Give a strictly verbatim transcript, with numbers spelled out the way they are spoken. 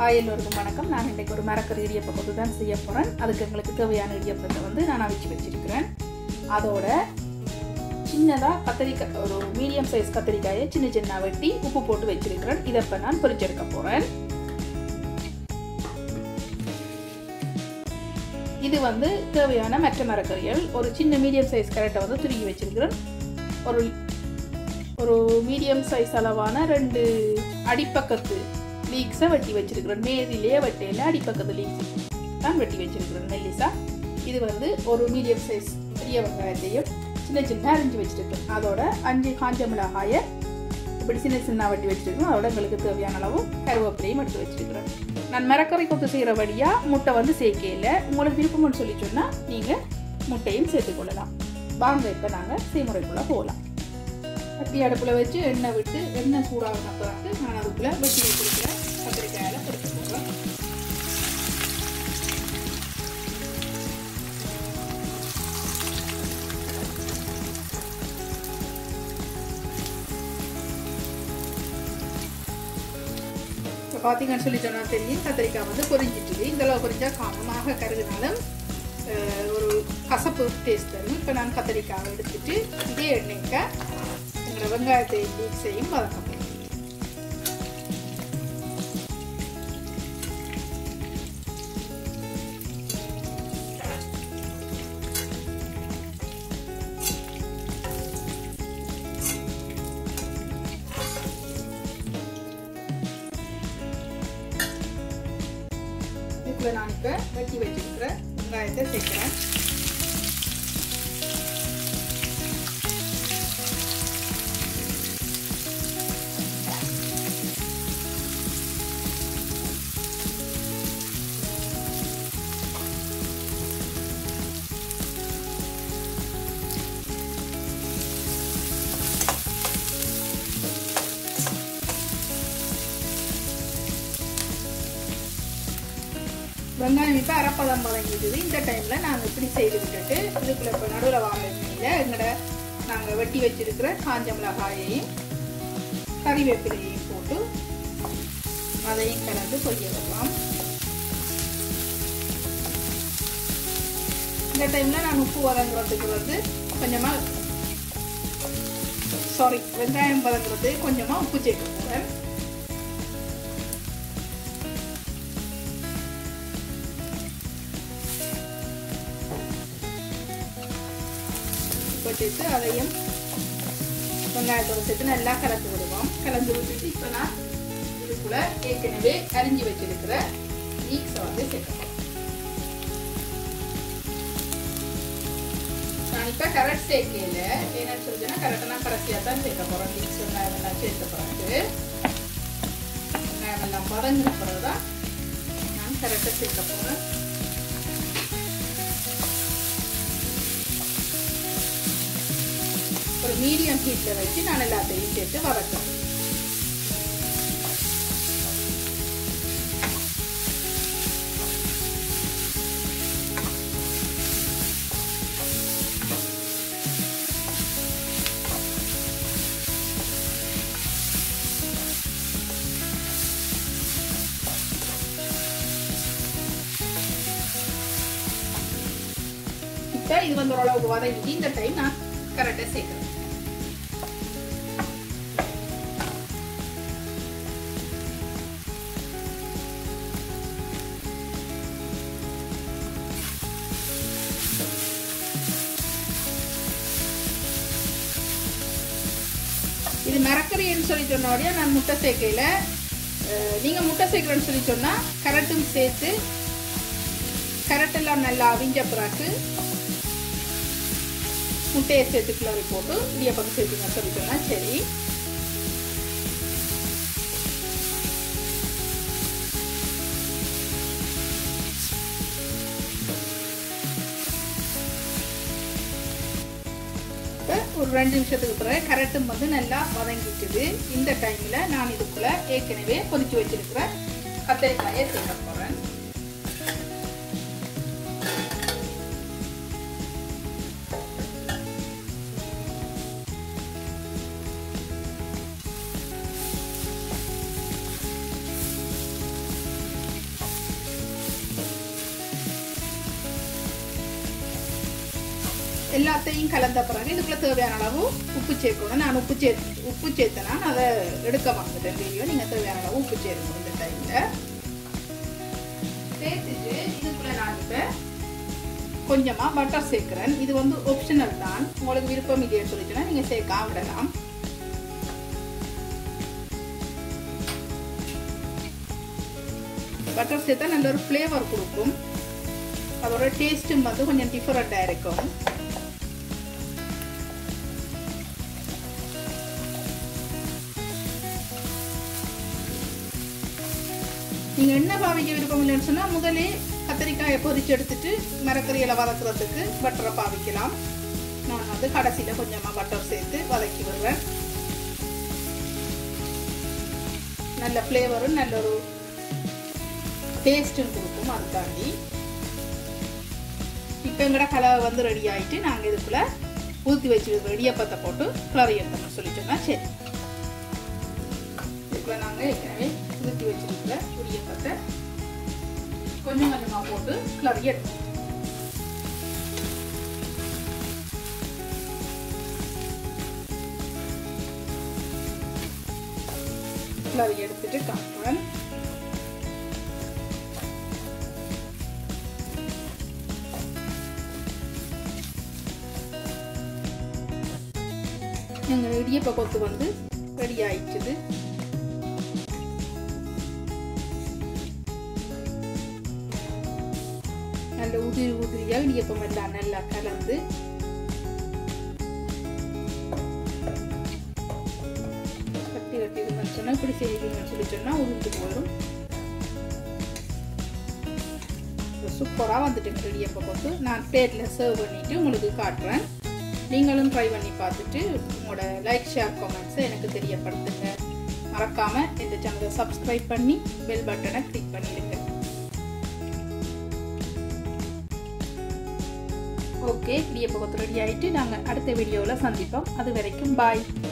Hi எல்லோருக்கும் வணக்கம். நான் இன்றைக்கு ஒரு மரக்கறி இடியப்ப கொத்து தான் செய்ய போகிறேன். அதுக்கு எங்களுக்கு தேவையான இடியப்பத்தை வந்து நான் அவிச்சு வச்சிருக்கிறேன். அதோட சின்னதாக கத்திரிக்காய், ஒரு மீடியம் சைஸ் கத்திரிக்காயை சின்ன சின்ன வெட்டி உப்பு போட்டு வச்சிருக்கிறேன். இதை இப்போ நான் பொரிச்செடுக்க போகிறேன். இது வந்து தேவையான மற்ற மரக்கறிகள். ஒரு சின்ன மீடியம் சைஸ் கேரட்டை வந்து துருக்கி வச்சிருக்கிறேன். ஒரு ஒரு மீடியம் சைஸ் அளவான ரெண்டு அடிப்பக்கத்து லீக்ஸை வெட்டி வச்சிருக்கிறேன். மேதிலே வெட்டையில் அடிப்பக்கத்து லீக்ஸ் தான் வெட்டி வச்சிருக்கிறேன் மெல்லிசா. இது வந்து ஒரு மீடியம் சைஸ் பெரிய வெங்காயத்தையும் சின்ன சின்ன அரிஞ்சு வச்சிருக்கேன். அதோட அஞ்சு காஞ்ச மிளகாயை இப்படி சின்ன சின்ன வெட்டி வச்சிருக்கேன். அதோட எங்களுக்கு தேவையான அளவு கருவேப்பிலையும் எடுத்து வச்சிருக்கிறேன். நான் மரக்கறி கொத்து செய்கிறபடியாக முட்டை வந்து சேர்க்கையில் உங்களுக்கு விருப்பம்னு சொல்லி சொன்னால் நீங்கள் முட்டையும் சேர்த்துக்கொள்ளலாம். வாங்க இப்போ நாங்கள் செய்முறைக்குள்ளே போகலாம். கட்டி அடுப்பில் வச்சு எண்ணெய் விட்டு எண்ணெய் சூடாகின பிறகு நான் அதுக்குள்ளே வெட்டி வச்சிருக்கிறேன் கத்திரிக்காயில் பொரிச்சு போடுறேன். இப்போ பார்த்தீங்கன்னு சொல்லி சொன்னால் தெரியும், கத்திரிக்காய் வந்து பொரிஞ்சிட்டுது. இந்தளவு பொரிஞ்சால் காமமாக கருகினாலும் ஒரு கசப்பு டேஸ்ட் வரும். இப்போ நான் கத்திரிக்காய் எடுத்துட்டு இதே எண்ணெய்க்கு எங்களோட வெங்காயத்தை லீக்ஸையும் வதக்க போகிறேன். இதுக்குள்ள நான் இப்போ வெட்டி வச்சிருக்கிற வெங்காயத்தை சேர்க்கிறேன். வெங்காயம் இப்போ அரைப்பதம் வதங்கிடுது. இந்த டைமில் நாங்கள் இப்படி செய்து விட்டுட்டு இதுக்குள்ள இப்போ நடுவில் வாங்கில எங்களோட நாங்கள் வெட்டி வச்சிருக்கிற காஞ்ச மிளகாயையும் கறிவேப்பிலையையும் போட்டு அதையும் கலந்து பொரிய வைக்கலாம். இந்த டைமில் நான் உப்பு வதங்குறதுக்கு வந்து கொஞ்சமாக சாரி வெங்காயம் வதங்குறது கொஞ்சமாக உப்பு சேர்க்க போகிறேன். சேர்த்து அதையும் வெங்காயத்தோடு சேர்த்து நல்லா கலந்து விடுவோம். கலந்து விட்டுட்டு இப்போ நான் இதுக்குள்ள ஏற்கனவே அரிஞ்சு வச்சிருக்கிற லீக்ஸை வந்து சேர்க்கணும். நான் இப்போ கரெக்ட் சேர்க்கையில் என்னன்னு சொல்லிச்சுன்னா கரெக்டாக நான் கடைசியாக தான் சேர்க்க போகிறேன். லீக்ஸ் வெங்காயம் எல்லாம் சேர்த்த பிறகு வெங்காயம் எல்லாம் வதங்கின பிறகு தான் நான் கரெக்டாக சேர்க்க போகிறேன். ஒரு மீடியம் ஹீட்ல வச்சு நான் எல்லாத்தையும் சேர்த்து வதக்கலாம். இப்போ இது வந்து ஓரளவுக்கு வதங்கி இந்த டைம் நான் கரெக்டாக சேர்க்கிறேன். இது மரக்கறின்னு சொல்லி சொன்னோடைய நான் முட்டை சேர்க்கையில் நீங்கள் முட்டை சேர்க்குறேன்னு சொல்லி சொன்னால் கரெக்டும் சேர்த்து கரெக்டெல்லாம் நல்லா அவிஞ்ச பிறகு முட்டையை சேர்த்து கிளறி போட்டு இடியப்பம் சேர்த்துங்க சொல்லி சொன்னால் சரி. ஒரு ரெண்டு நிமிஷத்துக்கு பிறகு கரெக்டும் வந்து நல்லா வதங்கிட்டுது. இந்த டைமில் நான் இதுக்குள்ள ஏற்கனவே பொரிச்சு வச்சிருக்கிற கத்திரிக்காயை சேர்க்க போகிறேன். எல்லாத்தையும் கலந்த பிறகு இதுக்குள்ள தேவையான அளவு உப்பு சேர்க்கணும். நான் உப்பு சே உப்பு சேர்த்தனா அதை எடுக்க வந்துட்டேன் வீடியோ. நீங்கள் தேவையான அளவு உப்பு சேர்க்கணும் இந்த டைமில் சேர்த்துட்டு இதுக்குள்ள நான் இப்போ கொஞ்சமாக பட்டர் சேர்க்குறேன். இது வந்து ஆப்ஷனல் தான், உங்களுக்கு விருப்பம் இதே சொல்லிச்சுன்னா நீங்கள் சேர்க்காம விடலாம். பட்டர் சேர்த்தா நல்ல ஒரு ஃப்ளேவர் கொடுக்கும், அதோட டேஸ்ட்டும் வந்து கொஞ்சம் டிஃபரெண்டாக இருக்கும். நீங்கள் என்ன பாவிக்க விருப்பம் இல்லைன்னு சொன்னால் முதலே கத்திரிக்காயை பொரிச்சு எடுத்துட்டு மரக்கறியில் வதக்குறதுக்கு பட்டரை பாவிக்கலாம். நான் வந்து கடைசியில் கொஞ்சமாக பட்டர் சேர்த்து வதக்கி விடுறேன். நல்ல ஃப்ளேவரும் நல்ல ஒரு டேஸ்ட்டும் கொடுக்கும். அது தாண்டி இப்போ எங்கட கலவை வந்து ரெடி ஆகிட்டு நாங்கள் இதுக்குள்ளே ஊற்றி வச்சுருக்கிற இடியப்பத்தை போட்டு கிளறி எடுத்தோம்னு சொல்லி சொன்னால் சரி. இதுக்குள்ளே நாங்கள் ஏற்கனவே ஊற்றி வச்சுருக்கிற இடியப்பத்தை கொஞ்சம் கொஞ்சமாக போட்டு கிளறி எடுத்தோம். கிளறி எடுத்துட்டு காட்டுறேன். எங்கள் இடியப்ப கொத்து வந்து ரெடி ஆயிடுச்சுது. நல்ல உதிரி உதிரியா இடியப்பம் எல்லாம் நல்லா கலந்து கட்டி கட்டி இதுன்னு சொன்னா இப்படி செய்வீங்கன்னு சொல்லி சொன்னா உதிர்ந்து போயிடும். சூப்பரா வந்துட்டு இடியப்ப கொத்து. நான் பிளேட்ல சர்வ் பண்ணிட்டு உங்களுக்கு காட்டுறேன். நீங்களும் ட்ரை பண்ணி பார்த்துட்டு உங்களோட லைக் ஷேர் கமெண்ட்ஸை எனக்கு தெரியப்படுத்துங்க. மறக்காம இந்த சேனலை சப்ஸ்கிரைப் பண்ணி பெல் பட்டனை கிளிக் பண்ணிடுங்க. ஓகே, இடியப்ப கொத்து ரெடி ஆகிட்டு நாங்கள் அடுத்த வீடியோவில் சந்திப்போம். அது வரைக்கும் பாய்.